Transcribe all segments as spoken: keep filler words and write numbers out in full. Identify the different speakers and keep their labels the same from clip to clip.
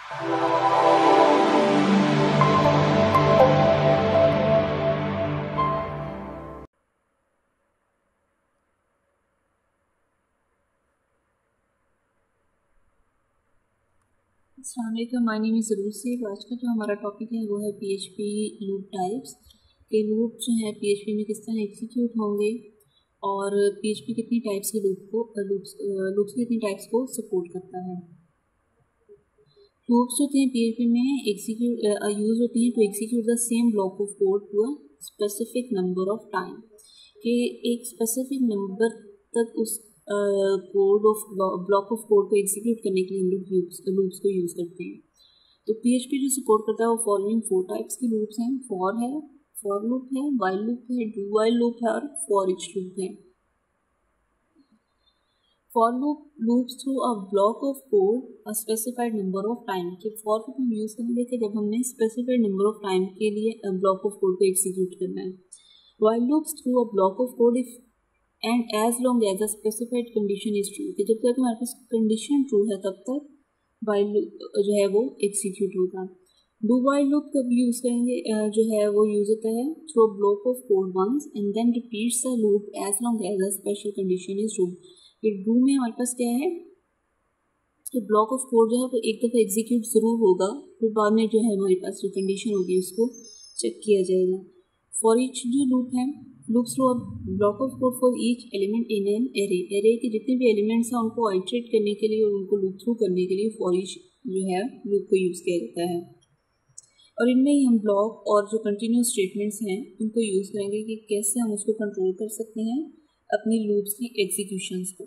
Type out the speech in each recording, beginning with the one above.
Speaker 1: अस्सलाम वालेकुम, my name is रूसी। आज का जो हमारा टॉपिक है वो है पीएचपी लूप टाइप्स के लूप जो है पीएचपी में किस तरह एग्जीक्यूट होंगे और पीएचपी कितनी टाइप्स के लूप को लूप्स लूप्स की कितनी टाइप्स को सपोर्ट करता है। लूप्स होते हैं पीएचपी में एग्जीक्यूट यूज होती हैं to execute the same block of code to a specific number of time, कि एक स्पेसिफिक नंबर तक उस code of block of code को एग्जीक्यूट करने के लिए हम लोग लूप्स लूप्स को यूज़ करते हैं। तो पीएचपी जो सपोर्ट करता है वो फॉलोइंग फोर टाइप्स के लूप्स हैं। फॉर है, फॉर लूप है, वाइल लूप है, डू वाइल लूप है और फॉर ईच लूप है। For loop loops through a block of code a specified number of time, कि फॉर लूप हम यूज़ करेंगे कि जब हमने स्पेसिफाइड नंबर ऑफ टाइम के लिए ब्लॉक ऑफ कोड को एग्जीक्यूट करना है। While loops through a block of code if and as long as a specified condition is true, कि जब तक हमारे पास कंडीशन ट्रू है तब तक वाइल लूप जो है वो एग्जीक्यूट होगा। डू वाइल लूप कब यूज़ करेंगे, जो है वो यूज होता है through block of code once and then repeats the loop as long as a special condition is true. ये डू में हमारे पास क्या है कि ब्लॉक ऑफ कोड जो है वो एक दफ़ा एग्जीक्यूट ज़रूर होगा, फिर बाद में जो है हमारे पास जो कंडीशन होगी उसको चेक किया जाएगा। फॉर ईच जो लूप है loops through a block of code for each element in an array, array के जितने भी एलिमेंट्स हैं उनको आइट्रेट करने के लिए और उनको लूप थ्रू करने के लिए फॉर ईच जो है लूप को यूज़ किया जाता है। और इनमें ही हम ब्लॉक और जो कंटिन्यूस स्टेटमेंट्स हैं उनको यूज़ करेंगे कि कैसे हम उसको कंट्रोल कर सकते हैं अपनी लूप्स की एग्जीक्यूशंस को।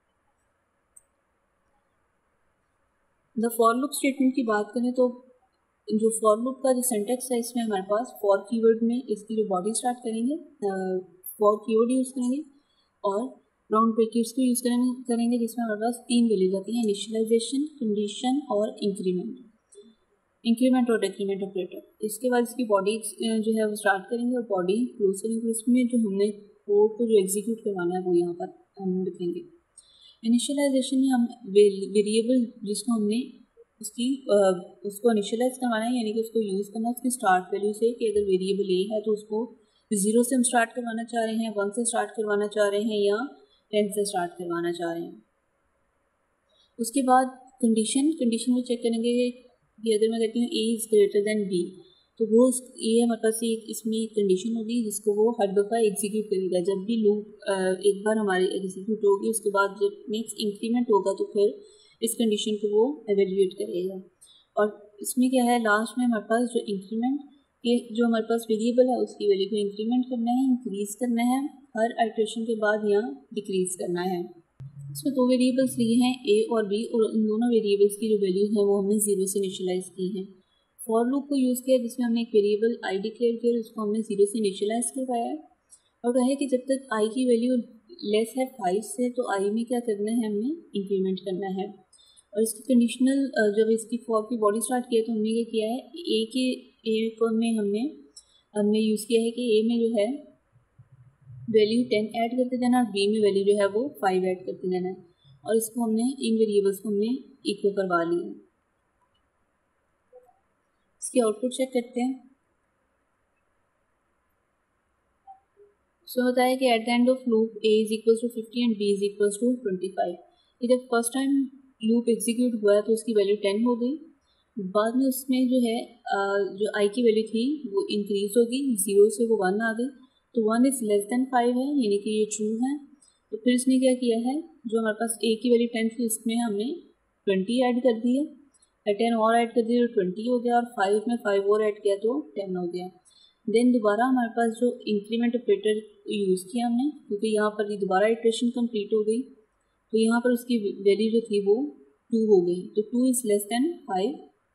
Speaker 1: द फॉर लूप स्टेटमेंट की बात करें तो जो फॉर लूप का जो सिंटैक्स है इसमें हमारे पास फॉर कीवर्ड में इसकी जो बॉडी स्टार्ट करेंगे फॉर कीवर्ड यूज़ करेंगे और राउंड ब्रैकेट्स को यूज़ करेंगे करेंगे जिसमें हमारे पास तीन वैल्यूज आती हैं, इनिशियलाइजेशन, कंडीशन और इंक्रीमेंट इंक्रीमेंट और डिक्रीमेंट ऑपरेटर। इसके बाद इसकी बॉडी जो है वो स्टार्ट करेंगे और बॉडी क्लोज करेंगे। इसमें जो हमने कोड को जो एग्जीक्यूट करवाना है वो यहाँ पर हम लिखेंगे। इनिशियलाइजेशन में हम वेरिएबल जिसको हमने उसकी उसको इनिशियलाइज करवाना है, यानी कि उसको यूज़ करना है उसकी स्टार्ट वैल्यू से, कि अगर वेरिएबल ए है तो उसको ज़ीरो से हम स्टार्ट करवाना चाह रहे हैं, वन से स्टार्ट करवाना चाह रहे हैं या टेन से स्टार्ट करवाना चाह रहे हैं। उसके बाद कंडीशन कंडीशन में चेक करेंगे कि अगर मैं कहती हूँ A is greater than B तो वो ए हमारे पास एक इसमें कंडीशन होगी जिसको वो हर दफ़ा एग्जीक्यूट करेगा। जब भी लूप एक बार हमारी एग्जीक्यूट होगी उसके बाद जब नेक्स्ट इंक्रीमेंट होगा तो फिर इस कंडीशन को वो एवेल्यूएट करेगा। और इसमें क्या है, लास्ट में हमारे पास जो इंक्रीमेंट के जो हमारे पास वेरिएबल है उसकी वैल्यू को इंक्रीमेंट करना है, इंक्रीज़ करना है, हर आइटरेशन के बाद या डिक्रीज़ करना है। इसमें दो वेरिएबल्स लिए हैं ए और बी, और इन दोनों वेरिएबल्स की जो वैल्यू है वो हमने ज़ीरो से इनिशियलाइज़ की है। फॉर लूप को यूज़ किया जिसमें हमने एक वेरिएबल आई डिक्लेयर किया, उसको हमने ज़ीरो से इनिशियलाइज़ करवाया है और कहा है कि जब तक आई की वैल्यू लेस है फाइव से तो आई में क्या करना है, हमने इंक्रीमेंट करना है। और इसकी कंडीशनल जब इसकी फॉर की बॉडी स्टार्ट किया तो हमने क्या किया है, ए के ए को में हमने हमने यूज़ किया है कि ए में जो है वैल्यू टेन ऐड करते जाना और बी में वैल्यू जो है वो फाइव ऐड करते जाना है, और इसको हमने इन वेरिएबल्स को हमने इक्वल करवा लिया। इसकी आउटपुट चेक करते हैं। सो होता है कि at the end of loop A is equal to fifty and B is equal to twenty five. जब फर्स्ट टाइम लूप एग्जीक्यूट हुआ है तो उसकी वैल्यू टेन हो गई, बाद में उसमें जो है जो आई की वैल्यू थी वो इंक्रीज होगी, ज़ीरो से वो वन आ गई, तो one is less than five है यानी कि ये ट्रू है। तो फिर इसने क्या किया है, जो हमारे पास ए की वैल्यू टेन थी इसमें हमने ट्वेंटी ऐड कर दिया, टेन और ऐड कर दिया तो ट्वेंटी हो गया, और फाइव में फाइव और ऐड किया तो टेन हो गया। देन दोबारा हमारे पास जो इंक्रीमेंट ऑपरेटर यूज़ किया हमने, क्योंकि यहाँ पर ये दोबारा इटरेशन कंप्लीट हो गई तो यहाँ पर उसकी वैल्यू जो थी वो टू हो गई, तो two is less than five,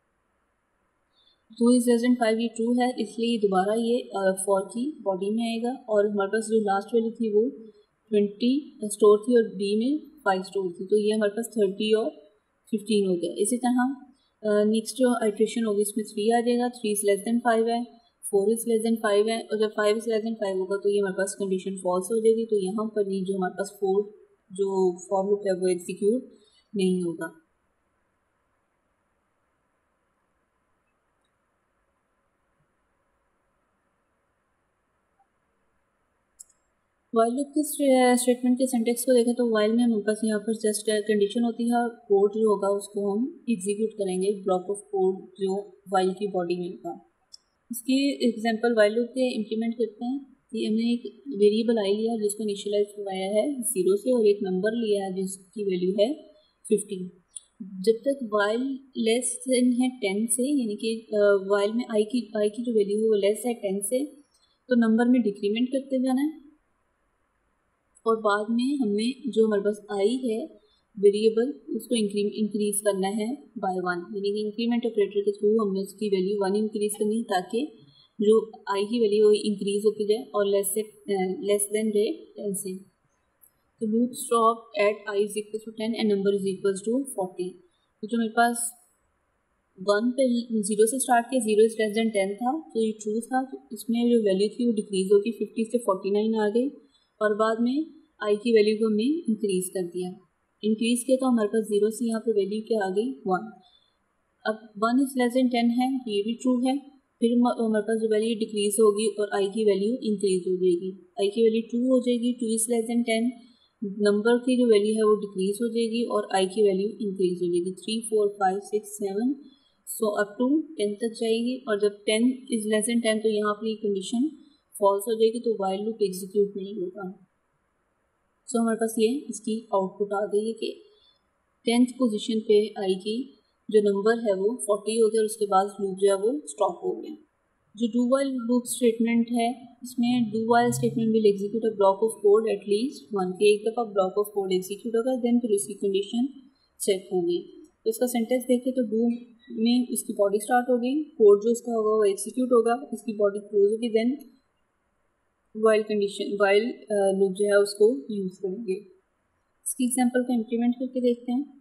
Speaker 1: two is less than five ये ट्रू है, इसलिए दोबारा ये फॉर की बॉडी में आएगा। और हमारे पास जो लास्ट वैल्यू थी वो ट्वेंटी स्टोर थी और बी में फाइव स्टोर थी, तो ये हमारे पास थर्टी और फिफ्टीन हो गया। इसी तरह नेक्स्ट जो आइट्रेशन होगी इसमें थ्री आ जाएगा, three is less than five है, four is less than five है, और जब five is less than five होगा तो ये हमारे पास कंडीशन फॉल्स हो जाएगी, तो यहाँ पर ये जो हमारे पास फोर जो फॉर लूप है वो एग्जीक्यूट नहीं होगा। वाइल लूप के स्टेटमेंट के सिंटेक्स को देखें तो वाइल में हमारे पास यहाँ पर जस्ट कंडीशन होती है, कोड जो होगा उसको हम एग्जीक्यूट करेंगे, ब्लॉक ऑफ कोड जो वाइल की बॉडी में होगा। इसकी एग्जांपल वाइल लूप के इम्प्लीमेंट करते हैं कि हमने एक वेरिएबल आई लिया जिसको इनिशियलाइज करवाया है जीरो से और एक नंबर लिया है जिसकी वैल्यू है फिफ्टीन। जब तक वाइल लेस देन है टेन से, यानी कि वाइल में आई की आई की जो वैल्यू है वो लेस है टेन से, तो नंबर में डिक्रीमेंट करते जाना है और बाद में हमें जो हमारे पास आई है वेरिएबल उसको इंक्रीज करना है बाय वन, यानी कि इंक्रीमेंट ऑपरेटर के थ्रू हमने उसकी वैल्यू वन इंक्रीज करनी है ताकि जो आई की वैल्यू वो इंक्रीज होती जाए और लेस से लेस देन रेट टेन से। तो loop stop at I is equal to ten and number is equal to forty. तो जो मेरे पास वन पे जीरो से स्टार्ट किया, zero is less than ten था तो ये ट्रू था, तो इसमें जो वैल्यू थी वो डिक्रीज होगी, फिफ्टी से फोर्टी नाइन आ गई और बाद में आई की वैल्यू को हमने इंक्रीज कर दिया। इंक्रीज किया तो हमारे पास जीरो से यहाँ पे वैल्यू क्या आ गई वन। अब one is less than ten है तो ये भी ट्रू है, फिर हमारे पास जो वैल्यू डिक्रीज होगी और आई की वैल्यू इंक्रीज हो जाएगी, आई की वैल्यू टू हो जाएगी, two is less than ten, number की जो वैल्यू है वो डिक्रीज हो जाएगी और आई की वैल्यू इंक्रीज हो जाएगी, three four five six seven so up to ten तक जाएगी। और जब ten is less than ten तो यहाँ पर ये कंडीशन फॉल्स हो जाएगी तो वाइल लूप एग्जीक्यूट नहीं होगा। सो so, हमारे पास ये इसकी आउटपुट आ गई है कि टेंथ पोजीशन पे आई की जो नंबर है वो फोर्टी हो गया और उसके बाद लूप जो है वो स्टॉप हो गया। जो डू वाइल लूप स्टेटमेंट है इसमें do while statement will execute a block of code at least one, के एक दफ़ा ब्लॉक ऑफ कोड एग्जीक्यूट होगा देन फिर उसकी कंडीशन चेक होगी। तो इसका सेंटेंस देखें तो डू में इसकी बॉडी स्टार्ट हो गई, कोड जो उसका होगा वो एग्जीक्यूट होगा, इसकी बॉडी क्लोज होगी, then while condition while loop जो है उसको यूज़ करेंगे। इसकी एग्जांपल को इम्प्लीमेंट करके देखते हैं।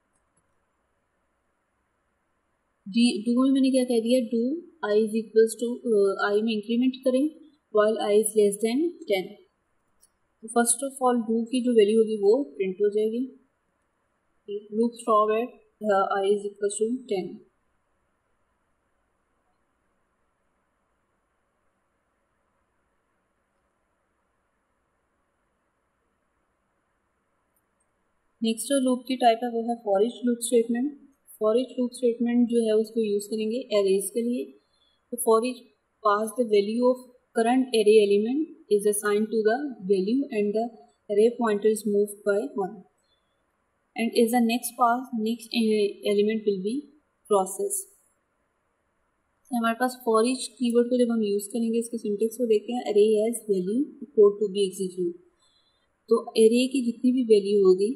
Speaker 1: डी डू में मैंने क्या कह दिया, do I is equals to I में इंक्रीमेंट करें while I is less than ten. तो फर्स्ट ऑफ ऑल डू की जो वैल्यू होगी वो प्रिंट हो जाएगी, loop stop at I is equals to ten. Next जो लूप की टाइप है वो है for each loop statement. For each loop statement जो है उसको यूज़ करेंगे एरेज के लिए। तो for each pass the value of current array element is assign to the value and the array pointer is move by one and is the next pass next element will be process. हमारे पास for each keyword को जब हम use करेंगे इसके syntax को देखते हैं, array as value code to be execute. तो एरे की जितनी भी वैल्यू होगी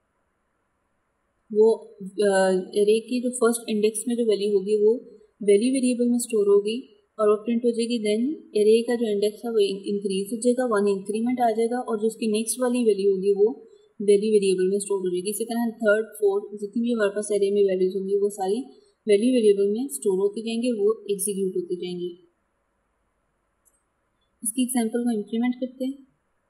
Speaker 1: वो एरे की जो फर्स्ट इंडेक्स में जो वैल्यू होगी वो वैल्यू वेरिएबल में स्टोर होगी और वो प्रिंट हो जाएगी। देन एरे का जो इंडेक्स है वो इंक्रीज हो जाएगा, वन इंक्रीमेंट आ जाएगा और जो उसकी नेक्स्ट वाली वैल्यू होगी वो वैल्यू वेरिएबल में स्टोर हो जाएगी। इसी तरह थर्ड फोर्थ जितनी भी हमारे पास एरे में वैल्यूज होंगी वो सारी वैल्यू वेरिएबल में स्टोर होती जाएंगी, वो एग्जीक्यूट होती जाएंगी। इसकी एग्जाम्पल को इम्प्लीमेंट करते हैं।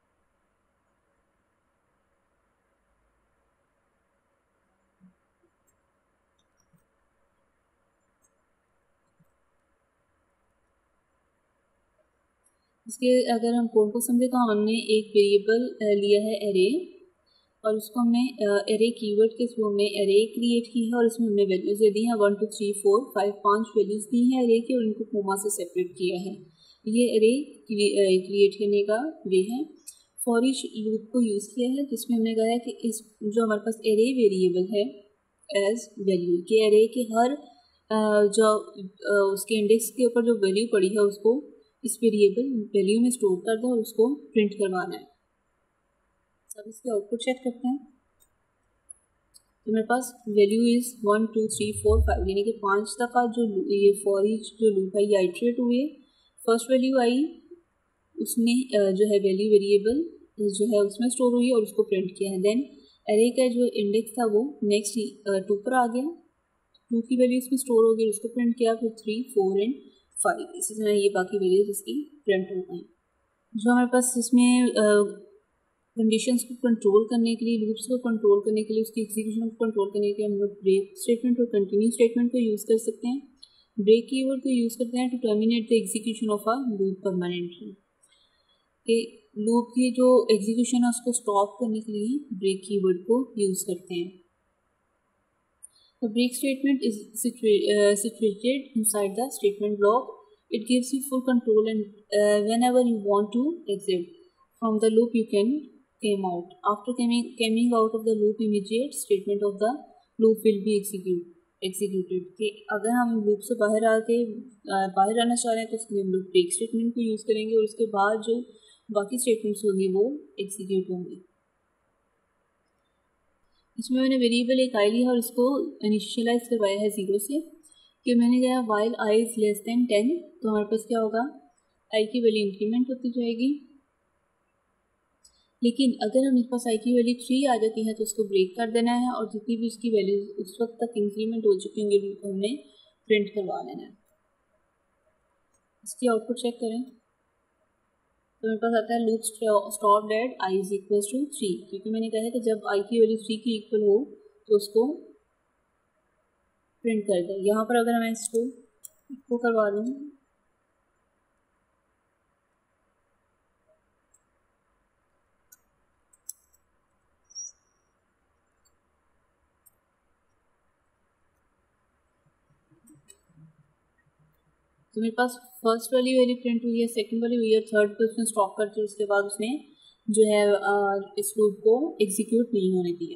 Speaker 1: इसके अगर हम कोड को समझे तो हमने एक वेरिएबल लिया है एरे और उसको हमने एरे कीवर्ड के थ्रू हमने एरे क्रिएट की है और इसमें हमने वैल्यूज दे दी हैं one two three four five, पांच वैल्यूज दी हैं एरे की और इनको कोमा से सेपरेट किया है। ये एरे क्रिएट करने का वे है। फॉर ईच लूप को यूज़ किया है जिसमें हमने कहा है कि इस जो हमारे पास एरे वेरिएबल है एज वैल्यू के एरे के हर जो उसके इंडेक्स के ऊपर जो वैल्यू पड़ी है उसको इस वेरिएबल वैल्यू में स्टोर कर दो और उसको प्रिंट करवाना है। अब इसके आउटपुट चेक करते हैं। तो मेरे पास value is one two three four five, यानी कि पांच दफ़ा जो ये फॉर ईच जो लूप है ये आइट्रेट हुए। फर्स्ट वैल्यू आई उसने जो है वैल्यू वेरिएबल जो है उसमें स्टोर हुई और उसको प्रिंट किया है। देन एरे का जो इंडेक्स था वो नेक्स्ट टू पर आ गया, टू की वैल्यू इसमें स्टोर हो गई, उसको प्रिंट किया, फिर थ्री फोर एंड फाइव, इसी तरह ये बाकी वैल्यूज इसकी प्रिंट हो गई। जो हमारे पास इसमें कंडीशंस को कंट्रोल करने के लिए, लूप्स को कंट्रोल करने के लिए, उसकी एग्जीक्यूशन को कंट्रोल करने के लिए हम लोग ब्रेक स्टेटमेंट और कंटिन्यू स्टेटमेंट को यूज़ कर सकते हैं। ब्रेक कीवर्ड को यूज़ करते हैं to terminate the execution of a loop permanently. कि लूप की जो एग्जीक्यूशन है उसको स्टॉप करने के लिए ब्रेक कीवर्ड को यूज़ करते हैं। The break statement is situa uh, situated inside the statement block. It gives you full control, and uh, whenever you want to exit from the loop, you can came out. After coming coming out of the loop, immediate statement of the loop will be execute executed. कि अगर हम loop से बाहर आके बाहर आना चाह रहे हैं तो उसके लिए हम लोग ब्रेक स्टेटमेंट को यूज़ करेंगे और उसके बाद जो बाकी स्टेटमेंट्स होंगी वो एग्जीक्यूट होंगी। इसमें मैंने वेरिएबल एक आई लिया और इसको इनिशियलाइज करवाया है ज़ीरो से कि मैंने कहा while I is less than ten, तो हमारे पास क्या होगा, आई की वैल्यू इंक्रीमेंट होती जाएगी। लेकिन अगर हमारे पास आई की वैल्यू थ्री आ जाती है तो उसको ब्रेक कर देना है और जितनी भी उसकी वैल्यू उस वक्त तक इंक्रीमेंट हो चुकी होंगी उनको हमने प्रिंट करवा लेना है। इसकी आउटपुट चेक करें तो मेरे पास आता है loop stopped at I is equal to three, क्योंकि मैंने कहा है कि जब आई की वैल्यू थ्री की इक्वल हो तो उसको प्रिंट कर दें। यहाँ पर अगर मैं इसको इसको करवा लूँ तो मेरे पास फर्स्ट वाली वैल्यू प्रिंट हुई है, सेकंड वाली हुई है, थर्ड पे उसने स्टॉप करके उसके बाद उसने जो है इस लूप को एग्जीक्यूट नहीं होने दिया।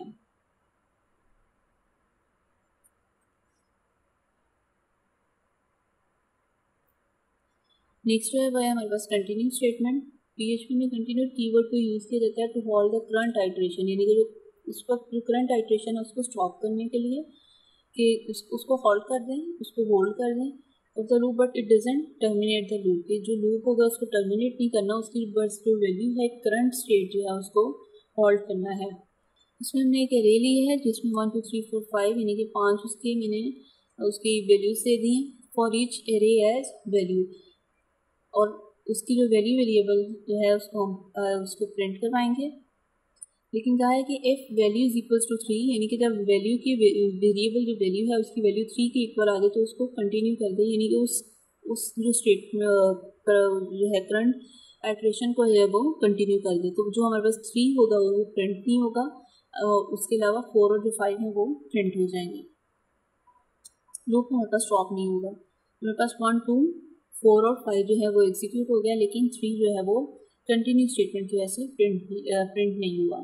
Speaker 1: नेक्स्ट जो है वह है हमारे पास कंटिन्यू स्टेटमेंट। पीएचपी में कंटिन्यू कीवर्ड को यूज़ किया जाता है to hold the current iteration, यानी कि जो उस वक्त जो करंट आइटरेशन है उसको स्टॉप करने के लिए कि उस, उसको होल्ड कर दें, उसको होल्ड कर दें of the loop, but it doesn't terminate the loop. कि जो लूप होगा उसको टर्मिनेट नहीं करना, उसकी बस जो वैल्यू है करंट स्टेट जो है उसको होल्ड करना है। इसमें हमने एक एरे ली है जिसमें one two three four five यानी कि पाँच उसकी मैंने उसकी वैल्यूज दे दी हैं for each array as value, और उसकी जो वैल्यू वेरिएबल जो है उसको हम उसको प्रिंट करवाएंगे। लेकिन कहा है कि if value is equals to three, यानी कि जब वैल्यू की वेरिएबल जो वैल्यू है उसकी वैल्यू थ्री के इक्वल आ जाए तो उसको कंटिन्यू कर दे, यानी कि उस उस जो स्टेट जो है करंट आइटरेशन को है वो कंटिन्यू कर दे। तो जो हमारे पास थ्री होगा वो प्रिंट नहीं होगा, उसके अलावा फोर और जो फाइव है वो प्रिंट हो जाएंगे। लूप हमारे पास स्टॉप नहीं होगा। हमारे पास वन टू फोर और फाइव जो है वो एग्जीक्यूट हो गया, लेकिन थ्री जो है वो कंटिन्यू स्टेटमेंट की वजह से प्रिंट प्रिंट नहीं हुआ।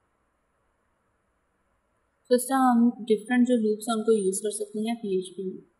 Speaker 1: तो इस तरह हम डिफरेंट जो लूप्स हैं उनको यूज़ कर सकते हैं पीएचपी में।